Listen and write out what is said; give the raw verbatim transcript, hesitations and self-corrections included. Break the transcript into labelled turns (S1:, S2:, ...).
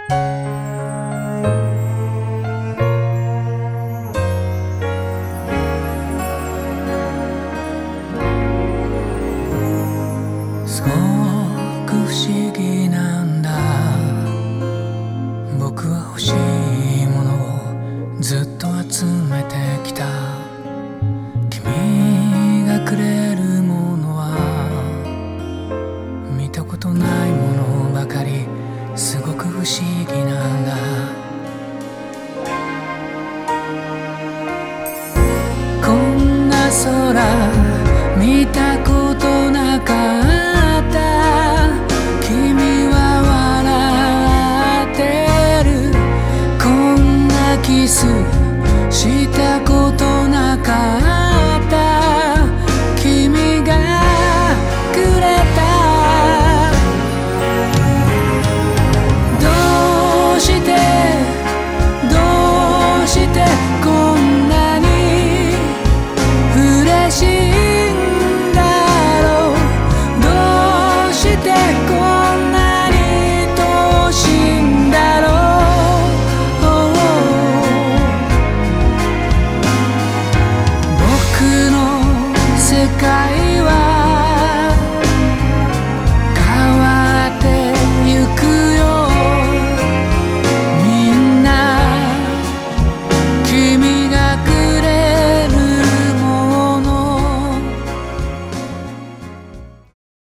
S1: すごく不思議なんだ。僕は欲しいものをずっと集めてきた。君がくれるものは見たことないものばかり。すごく不思議なんだ。こんな空見た